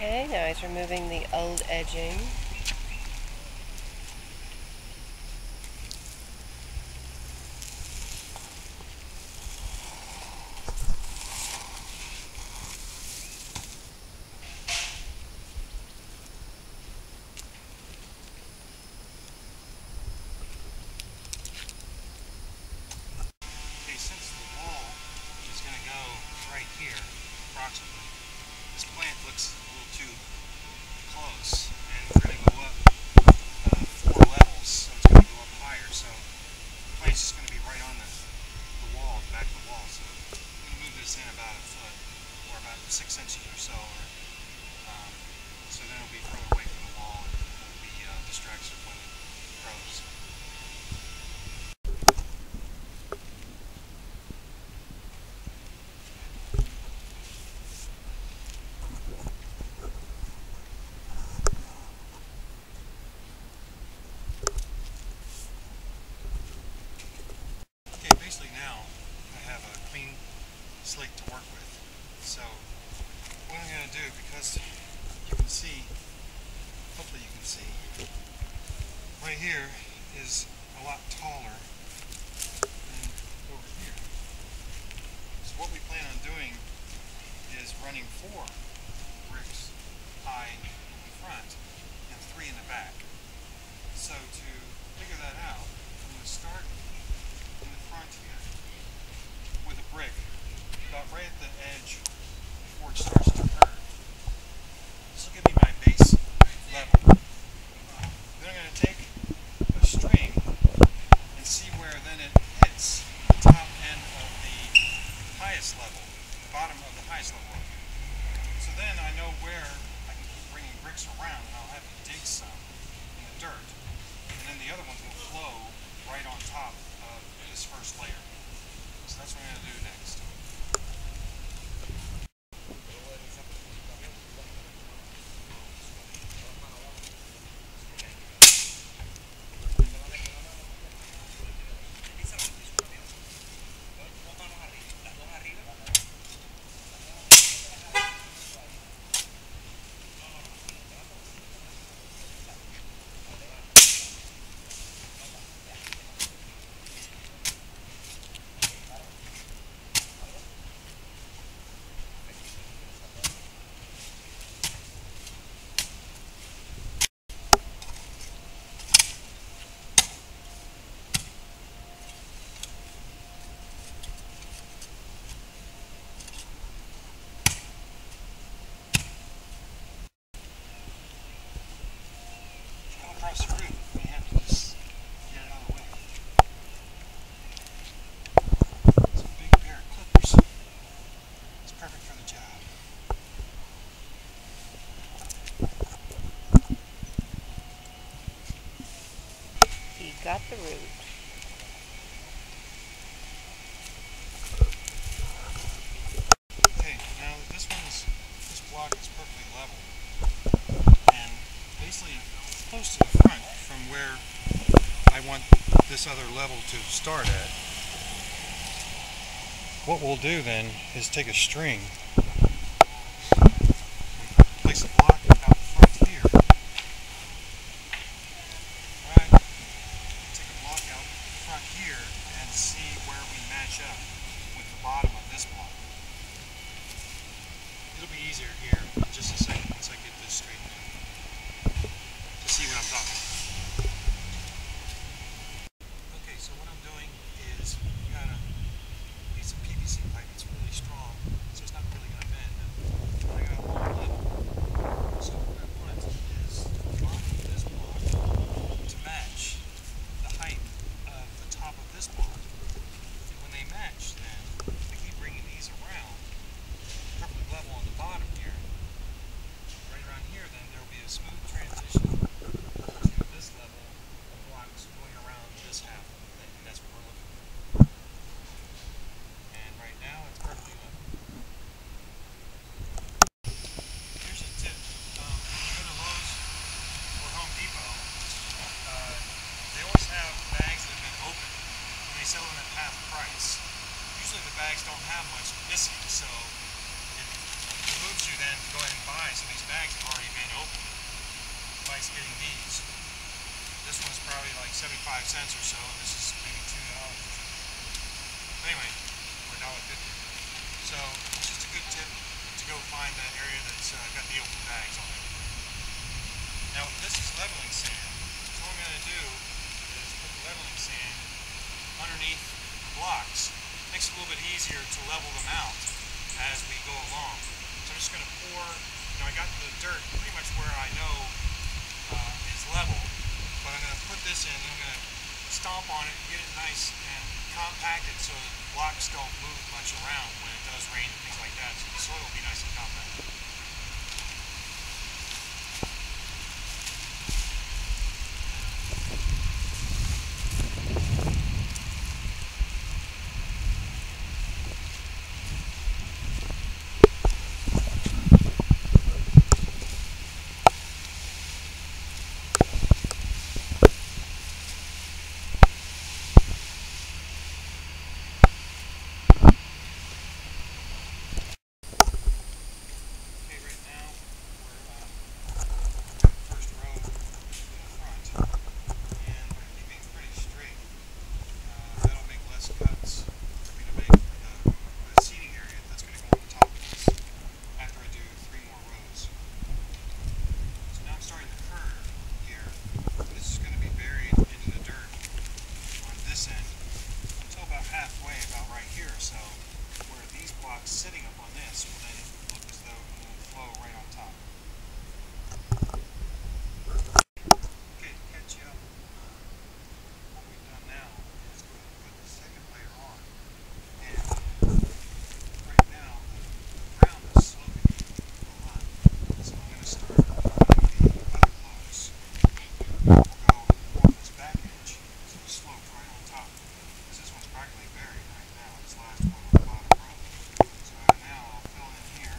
Okay, now he's removing the old edging. Okay, since the wall is going to go right here, approximately, this plant looks a little too close, and we're going to go up 4 levels, so it's going to go up higher. So the plant's just going to be right on the wall, the back of the wall. So I'm going to move this in about a foot, or about 6 inches or so, so then it'll be further away from the wall and won't be distraction when it grows. Okay, basically now I have a clean slate to work with. So what I'm going to do, because you can see, hopefully you can see, right here is a lot taller than over here. So what we plan on doing is running 4 bricks high in the front and 3 in the back. So to figure that out, I'm going to start in the front here with a brick about right at the edge before it starts to curve. This will give me my base level. Then I'm going to take a string and see where then it hits the top end of the highest level, the bottom of the highest level. So then I know where I can keep bringing bricks around, and I'll have to dig some in the dirt. And then the other ones will flow right on top of this first layer. So that's what I'm going to do next. Across the roof, we have to just get it out of the way. It's a big pair of clippers. It's perfect for the job. He got the root. Okay, now this block is perfectly level, and basically close to the front from where I want this other level to start at. What we'll do then is take a string, place a block out front here. Right, take a block out front here and see where we match up with the bottom of this block. It'll be easier here in just a second once I get this straightened out to see what I'm talking about. Okay, so what I'm doing is got a piece of PVC pipe. It's really strong, so it's not really going to bend. I got a long level. So what I want is the bottom of this block to match the height of the top of this block. And when they match, then I keep bringing these around, perfectly level on the bottom here. Right around here, then there will be a smooth transition to this level of blocks going around this half of the thing, and that's what we're looking for. And right now, it's perfectly level. Here's a tip. When you go to Lowe's or Home Depot, they always have bags that have been opened, and they sell them at half price. Usually the bags don't have much missing, so if you behooves you then to go ahead and buy some of these bags that have already been opened by getting these. This one's probably like 75 cents or so, and this is maybe $2. Anyway, or $1.50. So it's just a good tip to go find that area that's got the open bags on it. Now this is leveling sand. So what I'm going to do is put the leveling sand underneath the blocks. Makes it a little bit easier to level them out as we go along. So I'm just going to pour, I got the dirt pretty much where I know is level, but I'm going to put this in and I'm going to stomp on it, get it nice and compacted so the blocks don't move much around when it does rain and things like that, so the soil will be nice and compacted. Halfway, about right here or so, where these blocks sitting up on this will then look as though it will flow right on top. Okay, to catch you up, what we've done now is go ahead and put the second layer on, and right now the ground is sloping a lot, so I'm going to start putting the other blocks. We'll go more on this back edge, so it's sloped right on top. This one's practically buried right now. This last one on the bottom row. So now I'll fill in here.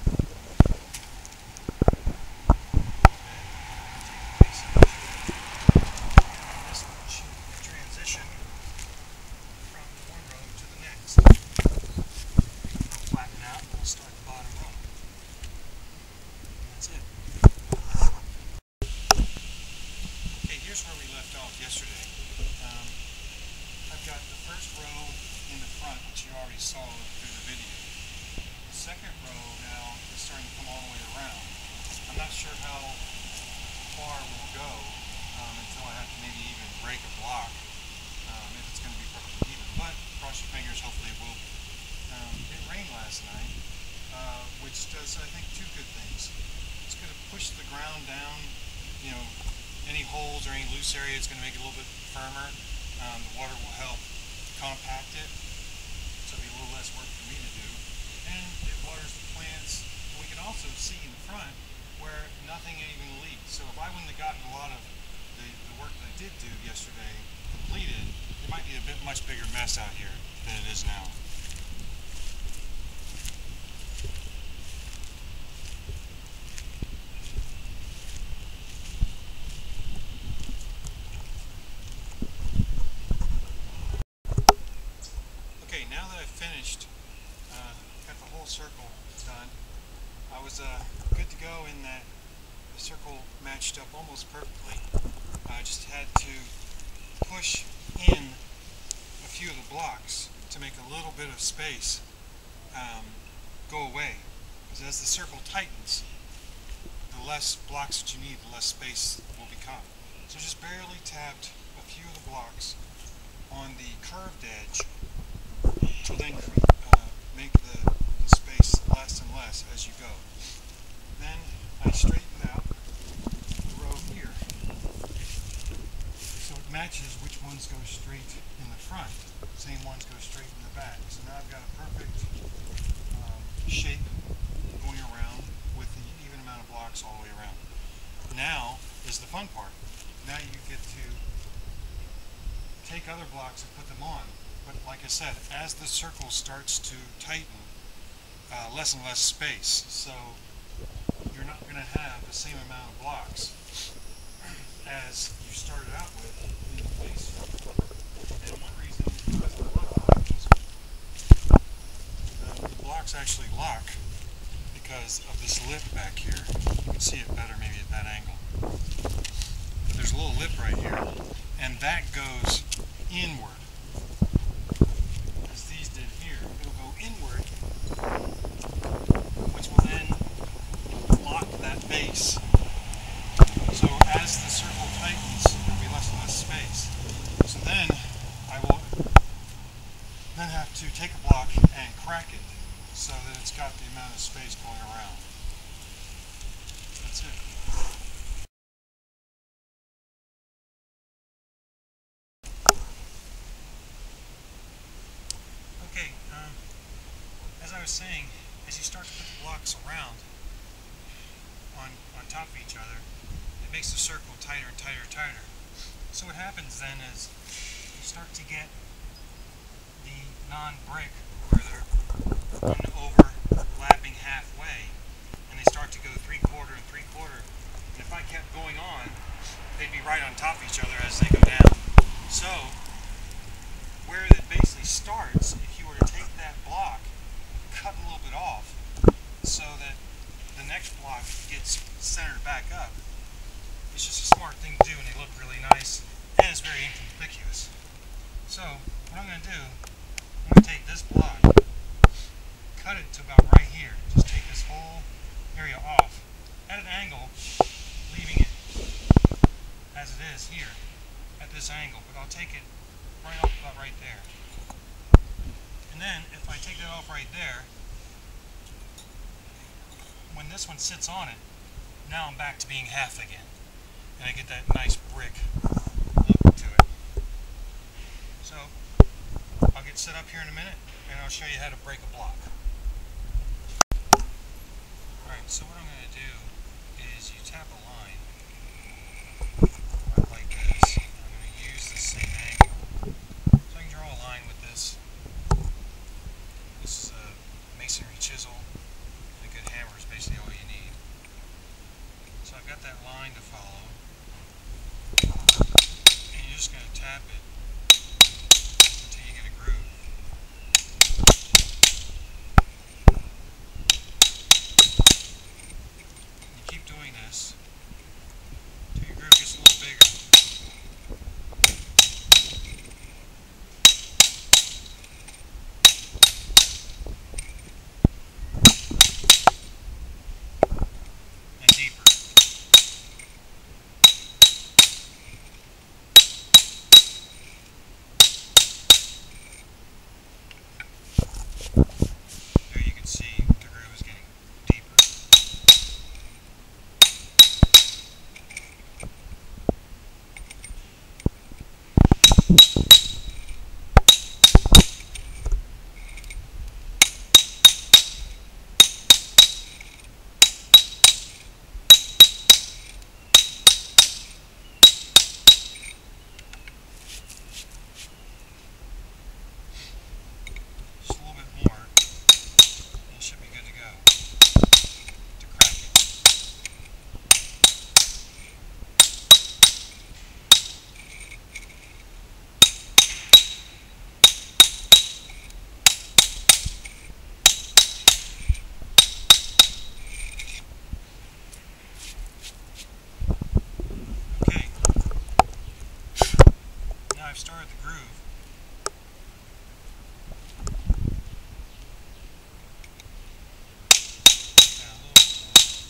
Take the base edge. And this one should transition from one row to the next. I'll flatten out and we'll start the bottom row. And that's it. Okay, here's where we left off yesterday. I've got the first row in the front, which you already saw through the video. The second row now is starting to come all the way around. I'm not sure how far we'll go until I have to maybe even break a block if it's going to be perfectly even. But cross your fingers, hopefully it will. It rained last night, which does, I think, two good things. It's going to push the ground down, any holes or any loose area, it's going to make it a little bit firmer. The water will help compact it, so it'll be a little less work for me to do. And it waters the plants. And we can also see in the front where nothing even leaks. So if I wouldn't have gotten a lot of the work that I did do yesterday completed, it might be a much bigger mess out here than it is now. Now that I've finished, got the whole circle done, I was good to go in that the circle matched up almost perfectly. I just had to push in a few of the blocks to make a little bit of space go away. Because as the circle tightens, the less blocks that you need, the less space will become. So just barely tapped a few of the blocks on the curved edge to then make the space less and less as you go. Then I straightened out the row here so it matches which ones go straight in the front, same ones go straight in the back. So now I've got a perfect shape going around with the even amount of blocks all the way around. Now is the fun part. Now you get to take other blocks and put them on. But like I said, as the circle starts to tighten, less and less space. So you're not going to have the same amount of blocks as you started out with in the base circle. And one reason is because of the blocks actually lock because of this lip back here. You can see it better maybe at that angle. But there's a little lip right here, and that goes inward. As these did here, it'll go inward, which will then lock that base. So as the circle tightens, there'll be less and less space. So then I will then have to take a block and crack it so that it's got the amount of space going around. That's it. Okay, as I was saying, as you start to put the blocks around on top of each other, it makes the circle tighter and tighter and tighter. So what happens then is you start to get the non-brick where they're overlapping halfway, and they start to go 3/4 and 3/4. And if I kept going on, they'd be right on top of each other as they go down. So where it basically starts, if you were to take that block, cut a little bit off, so that the next block gets centered back up. It's just a smart thing to do, and they look really nice, and it's very inconspicuous. So what I'm going to do, I'm going to take this block, cut it to about right here. Just take this whole area off at an angle, leaving it as it is here at this angle, but I'll take it right off about right there. And then if I take that off right there, when this one sits on it, now I'm back to being half again, and I get that nice brick look to it. So I'll get set up here in a minute, and I'll show you how to break a block. Alright, so what I'm going to do is you tap a line right like this. I'm going to use the same angle. So I can draw a line with this. This is a masonry chisel, and a good hammer is basically all you need. So I've got that line to follow, and you're just going to tap it until you get a groove. You keep doing this until your groove gets a little bigger. And deeper. There you can see the groove is getting deeper. Just a little bit more, and you should be good to go to crack it. Okay, now I've started the groove. Down a little bit more.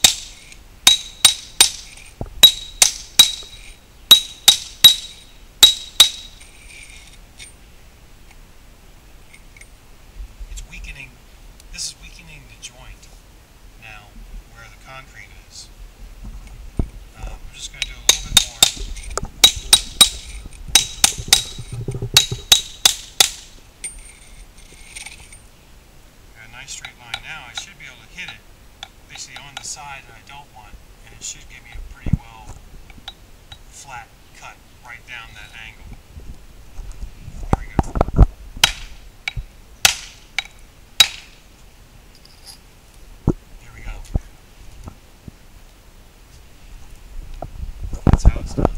It's weakening. This is weakening the joint now where the concrete is. I'm just going to do a little bit more. Got a nice straight line now. I should be able to hit it basically on the side that I don't want, and it should give me a pretty well flat cut right down that angle. There we go. There we go. That's how it's done.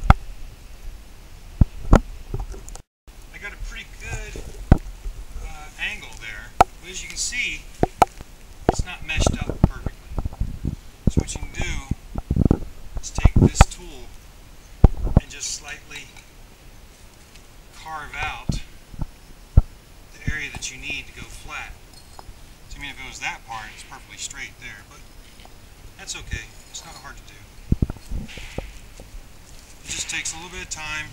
I got a pretty good angle there, but as you can see, it's not meshed up perfectly. that you need to go flat. So I mean, if it was that part, it's perfectly straight there, but that's okay. It's not hard to do. It just takes a little bit of time,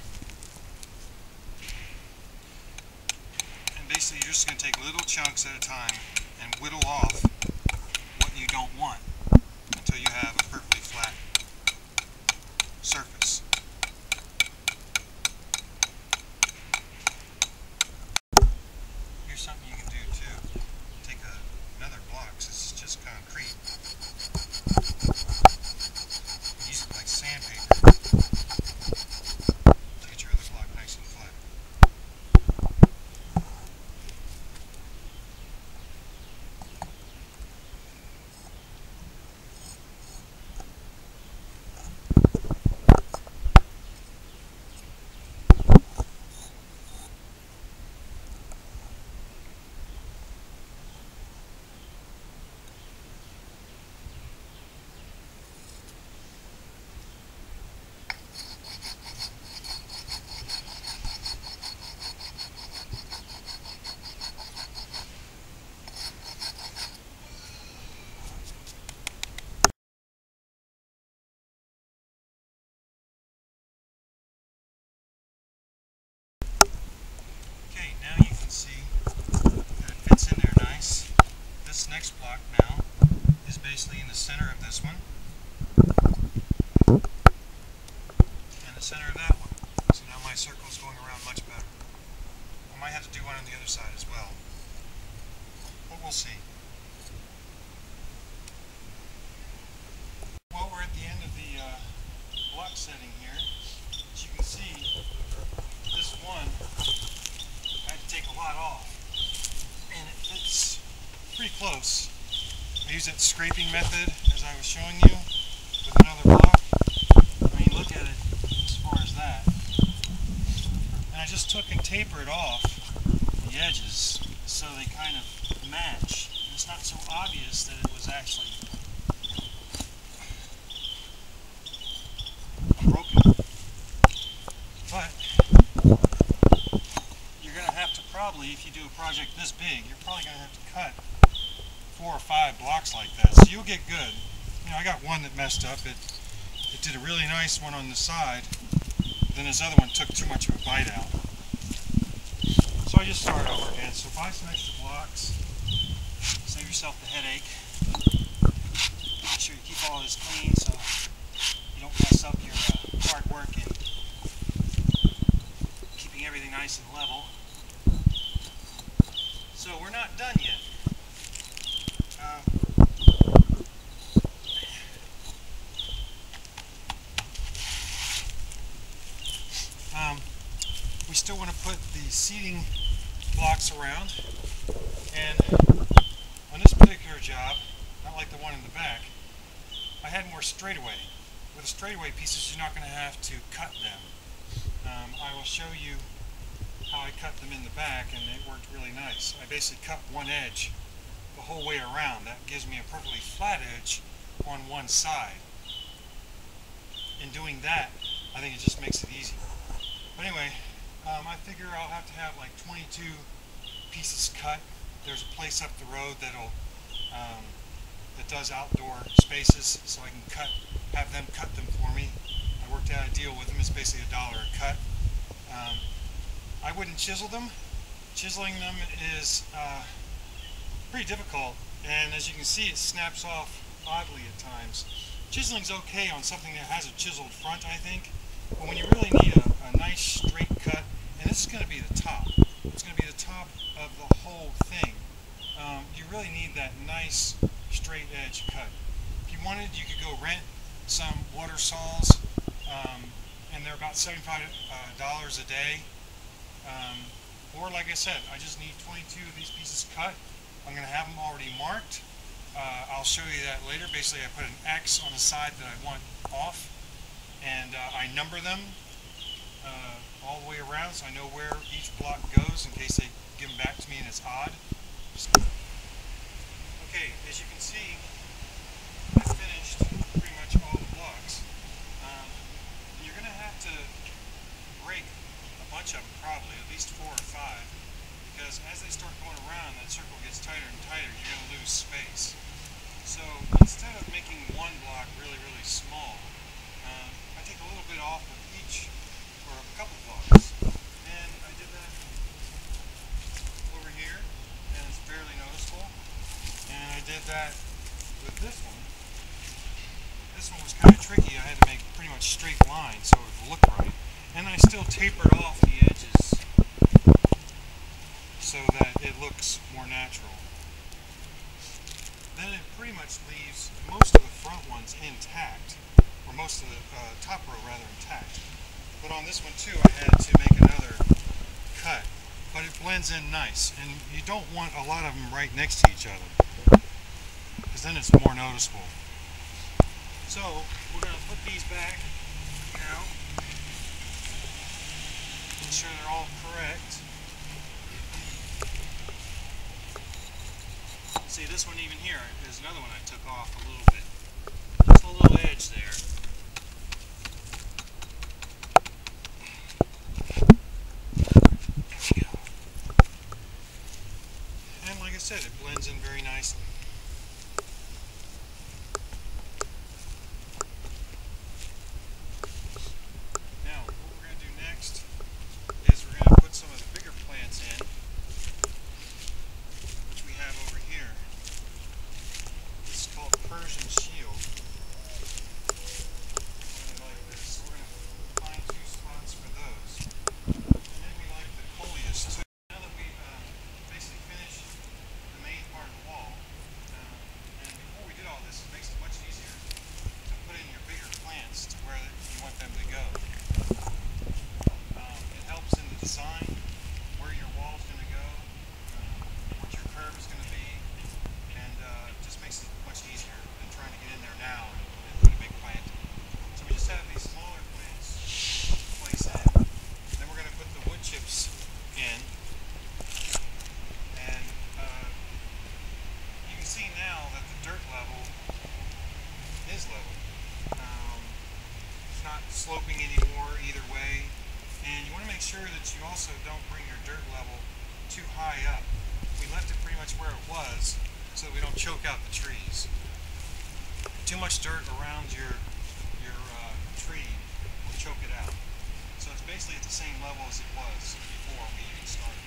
and basically you're just going to take little chunks at a time and whittle off what you don't want until you have a perfectly flat surface. Here's something you can do too. Take another block, since it's just concrete. Use it like sandpaper to get your other block nice and flat. Okay, now you can see that it fits in there nice. This next block now is basically in the center of this one and the center of that one. So now my circle is going around much better. I might have to do one on the other side as well, but we'll see. Well, we're at the end of the block setting here. As you can see, this one I had to take a lot off, and it fits pretty close. I used that scraping method as I was showing you with another block. I mean, look at it as far as that. And I just took and tapered off the edges so they kind of match. And it's not so obvious that it was actually broken. But you're going to have to probably, if you do a project this big, you're probably going to have to cut 4 or 5 blocks like that. So you'll get good. You know, I got one that messed up. It did a really nice one on the side. Then this other one took too much of a bite out. So I just started over again. So buy some extra blocks. Save yourself the headache. Make sure you keep all this clean so you don't mess up your hard work in keeping everything nice and level. So we're not done yet. We still want to put the seating blocks around, and on this particular job, not like the one in the back, I had more straightaway. With the straightaway pieces, you're not going to have to cut them. I will show you how I cut them in the back, and it worked really nice. I basically cut one edge the whole way around. That gives me a perfectly flat edge on one side. In doing that, I think it just makes it easy. But anyway, I figure I'll have to have like 22 pieces cut. There's a place up the road that does outdoor spaces, so I can have them cut them for me. I worked out a deal with them. It's basically $1 a cut. I wouldn't chisel them. Chiseling them is pretty difficult, and as you can see, it snaps off oddly at times. Chiseling's okay on something that has a chiseled front, I think, but when you really need a nice straight cut, and this is going to be the top. It's going to be the top of the whole thing. You really need that nice straight edge cut. If you wanted, you could go rent some water saws, and they're about $75 a day. Or like I said, I just need 22 of these pieces cut. I'm going to have them already marked. I'll show you that later. Basically, I put an X on the side that I want off, and I number them all the way around so I know where each block goes in case they give them back to me and it's odd. Okay, as you can see, I finished pretty much all the blocks. You're going to have to break a bunch of them probably, at least 4 or 5, because as they start start going around, that circle gets tighter and tighter, you're going to lose space. So instead of making one block really, really small, I take a little bit off of each, or a couple blocks. And I did that over here, and it's barely noticeable. And I did that with this one. This one was kind of tricky. I had to make pretty much straight lines so it would look right. And I still tapered off the edges so that it looks more natural. Then it pretty much leaves most of the front ones intact, or most of the top row rather intact. But on this one too, I had to make another cut. But it blends in nice, and you don't want a lot of them right next to each other, because then it's more noticeable. So we're going to put these back now, ensure they're all correct. See, this one even here is another one I took off a little bit. Just a little edge there. There we go. And like I said, it blends in very nicely. Now, what we're going to do next is we're going to put some of the bigger plants in, which we have over here. It's called Persian Shield. Really like this. We're going to find 2 spots for those. And then we like the coleus too. Now that we've basically finished the main part of the wall, and before we did all this, it makes it much easier to put in your bigger plants to where you want them to go. It helps in the design, where your wall is going to go, what your curve is going to be, and it just makes it much easier than trying to get in there now and put a big plant. So we just have these smaller plants to place in. Then we're going to put the wood chips in, and you can see now that the dirt level is level. It's not sloping anymore either way, and you want to make sure that you also don't bring your dirt level too high up. We left it pretty much where it was so that we don't choke out the trees. Too much dirt around your tree will choke it out. So it's basically at the same level as it was before we even started.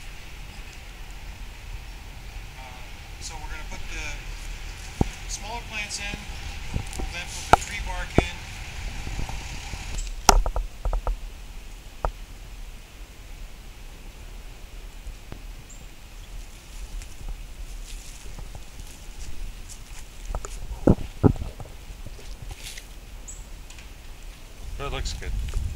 So we're going to put the smaller plants in, we'll then put the tree bark in. That looks good.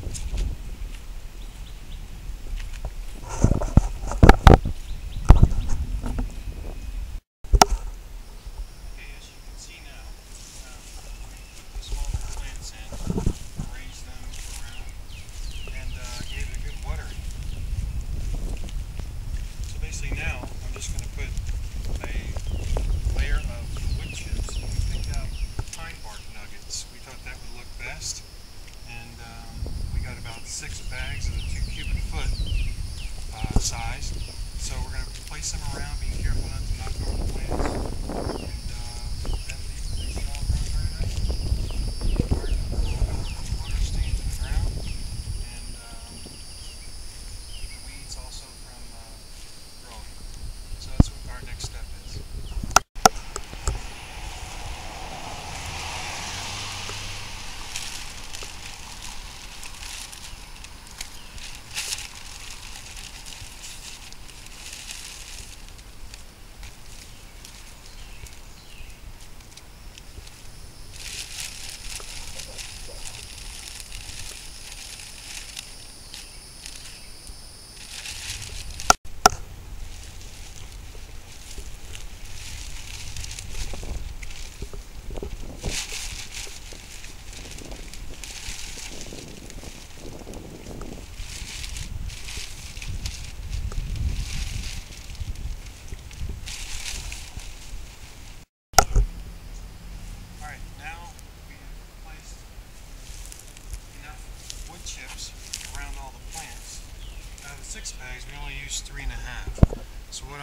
Now I'm just going to put a layer of wood chips. We picked out pine bark nuggets. We thought that would look best, and we got about 6 bags of the 2 cubic foot size. So we're going to place them around, being careful not to knock over the plants, and that leaves the thing all grown very nicely. Water stains in the ground, and the weeds also from growing. So that's what our next step is.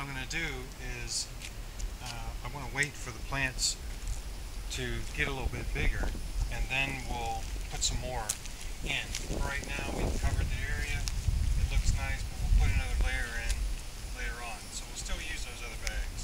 I'm going to do is I want to wait for the plants to get a little bit bigger, and then we'll put some more in. Right now we've covered the area. It looks nice, but we'll put another layer in later on. So we'll still use those other bags.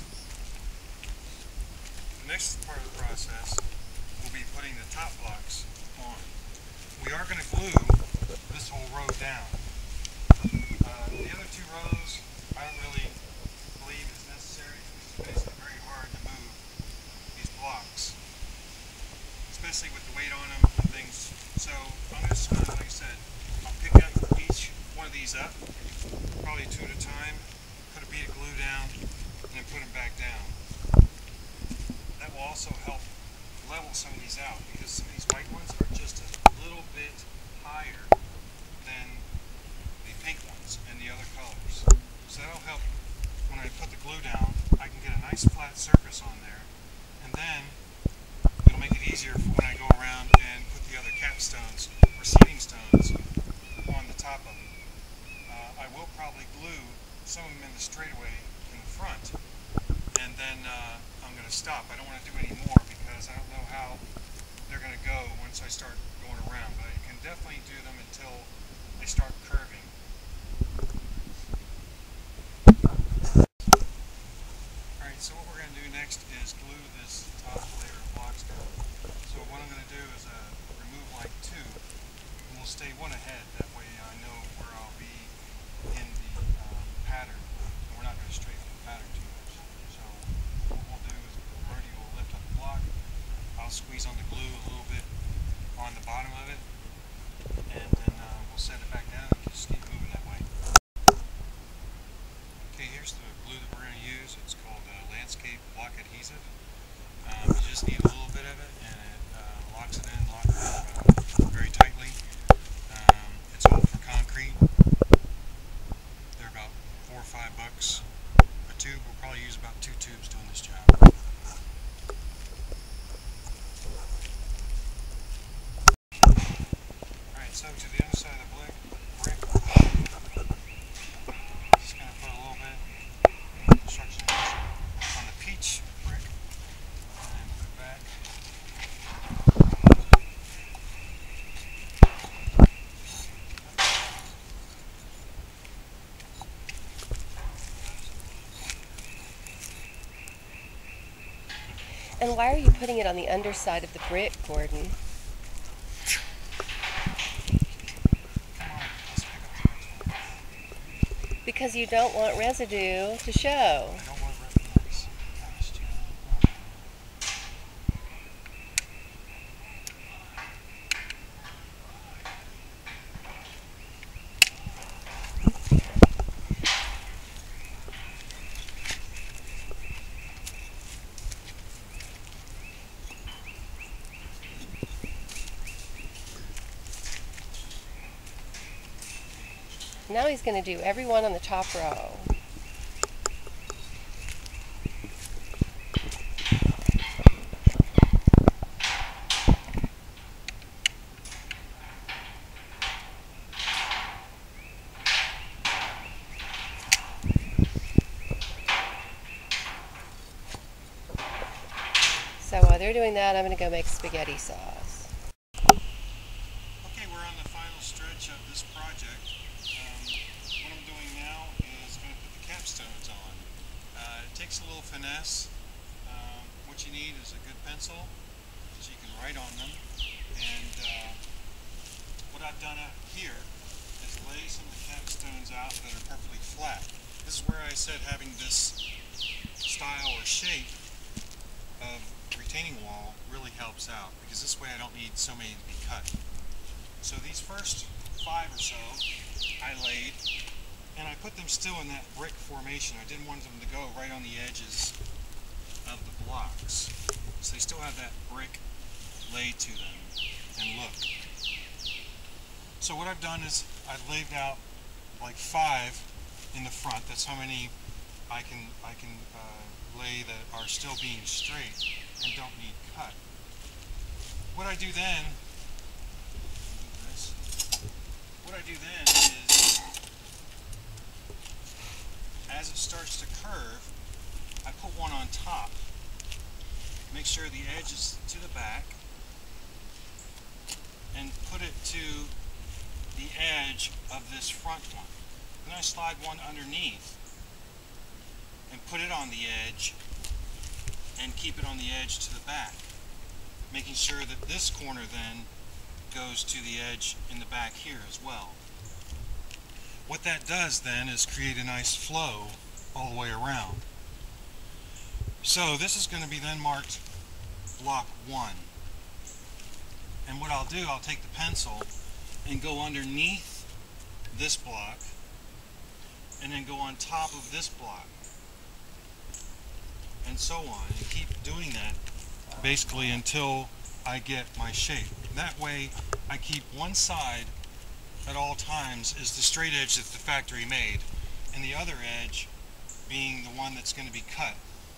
The next part of the process will be putting the top blocks on. We are going to glue this whole row down. The other two rows I don't really believe is necessary because it's basically very hard to move these blocks, especially with the weight on them and things. So I'm just going to, like I said, I'll pick up each one of these up, probably two at a time, put a bead of glue down, and then put them back down. That will also help level some of these out because some of these white ones are just a little bit higher than the pink ones and the other colors. So that'll help when I put the glue down. I can get a nice flat surface on there, and then it'll make it easier for when I go around and put the other capstones or seating stones on the top of them. I will probably glue some of them in the straightaway in the front, and then I'm going to stop. I don't want to do any more because I don't know how they're going to go once I start going around, but I can definitely do them until they start curving. Alright, so what we're going to do next is glue this top layer of blocks down. So what I'm going to do is remove like two, and we'll stay one ahead. That way I know where I'll be in the pattern, and we're not going to straighten the pattern too much. So what we'll do is Bertie will lift up the block, I'll squeeze on the glue a little bit on the bottom of it, and then we'll set it back down and just keep moving that way. Okay, here's the glue that we're going to use. It's called Lancaster block adhesive. You just need a little bit of it, and it locks it in very tightly. It's all for concrete. They're about $4 or $5 a tube. We'll probably use about 2 tubes doing this job. Alright, so to the other side of the brick, just going to put a little bit of construction on the peach brick and put it back. And why are you putting it on the underside of the brick, Gordon? Because you don't want residue to show. I don't want residue. Now he's going to do every one on the top row. So while they're doing that, I'm going to go make spaghetti sauce. Okay, we're on the final stretch of this project. What I'm doing now is going to put the capstones on. It takes a little finesse. What you need is a good pencil so you can write on them. And what I've done up here is lay some of the capstones out that are perfectly flat. This is where I said having this style or shape of retaining wall really helps out, because this way I don't need so many to be cut. So these first 5 or so I laid, and I put them still in that brick formation. I didn't want them to go right on the edges of the blocks, so they still have that brick laid to them and look. So what I've done is I've laid out like 5 in the front. That's how many I can lay that are still being straight and don't need cut. What I do then is as it starts to curve, I put one on top. Make sure the edge is to the back, and put it to the edge of this front one. Then I slide one underneath and put it on the edge and keep it on the edge to the back, making sure that this corner then goes to the edge in the back here as well. What that does then is create a nice flow all the way around. So this is going to be then marked block 1. And what I'll do, I'll take the pencil and go underneath this block and then go on top of this block, and so on, and keep doing that basically until I get my shape. That way I keep one side at all times is the straight edge that the factory made, and the other edge being the one that's going to be cut.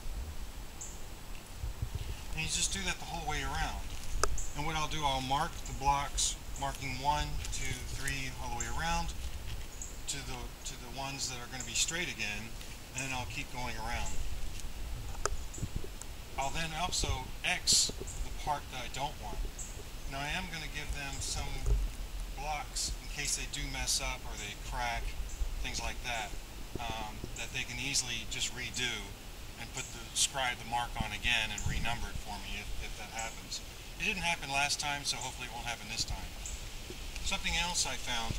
And you just do that the whole way around. And what I'll do, I'll mark the blocks, marking 1, 2, 3 all the way around to the ones that are going to be straight again, and then I'll keep going around. I'll then also X the part that I don't want. Now I am going to give them some blocks in case they do mess up or they crack, things like that, that they can easily just redo and scribe the mark on again and renumber it for me if that happens. It didn't happen last time, so hopefully it won't happen this time. Something else I found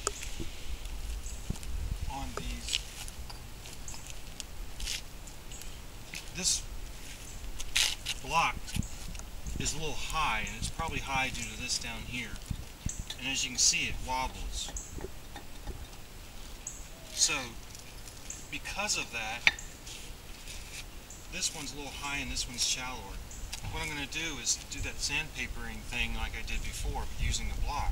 on these, this block is a little high, and it's probably high due to this down here. And as you can see, it wobbles. So, because of that, this one's a little high and this one's shallower. What I'm going to do is do that sandpapering thing like I did before, but using the block.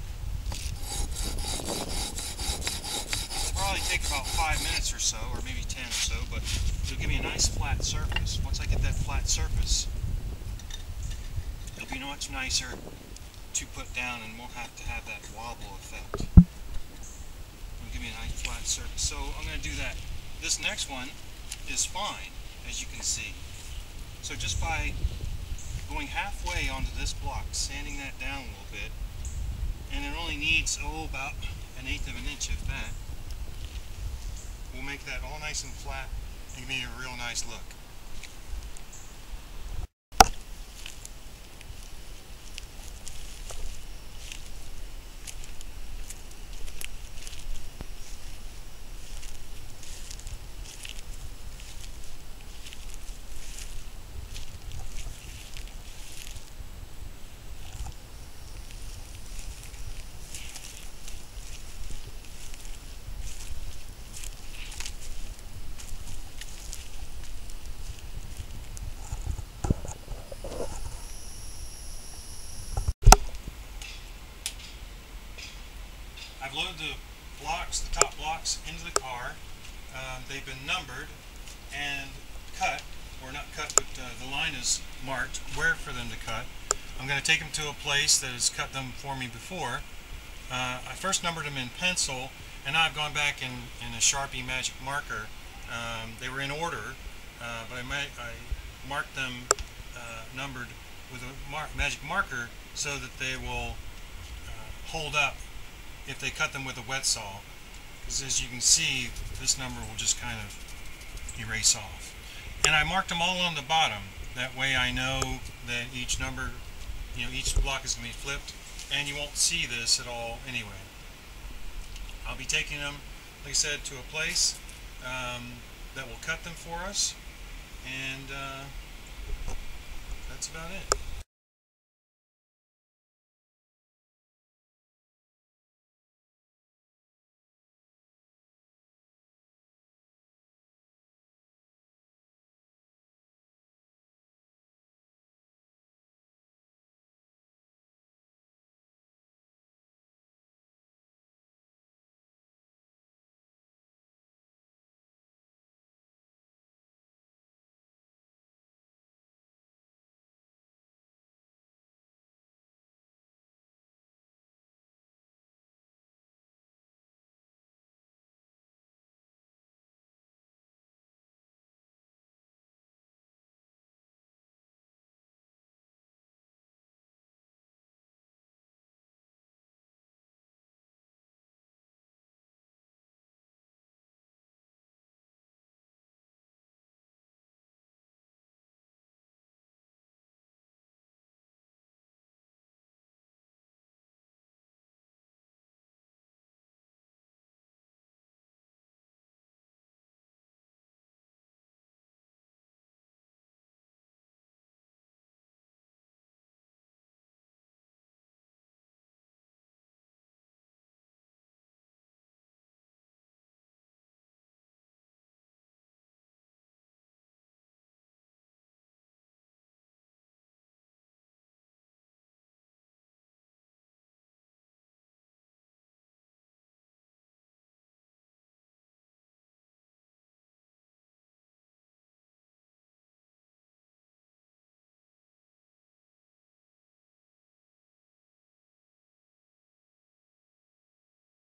It'll probably take about 5 minutes or so, or maybe 10 or so, but it'll give me a nice flat surface. Once I get that flat surface, it'll be much nicer to put down and won't have to have that wobble effect. It'll give me a nice flat surface. So I'm going to do that. This next one is fine, as you can see. So just by going halfway onto this block, sanding that down a little bit, and it only needs about 1/8 of an inch of that, we'll make that all nice and flat and give me a real nice look. I've loaded the blocks, the top blocks, into the car. They've been numbered and cut, or not cut, but the line is marked where for them to cut. I'm going to take them to a place that has cut them for me before. I first numbered them in pencil, and now I've gone back in a Sharpie magic marker. They were in order, but I marked them numbered with a magic marker so that they will hold up if they cut them with a wet saw, because as you can see, this number will just kind of erase off. And I marked them all on the bottom. That way I know that each number, each block is going to be flipped, and you won't see this at all anyway. I'll be taking them, like I said, to a place that will cut them for us, and that's about it.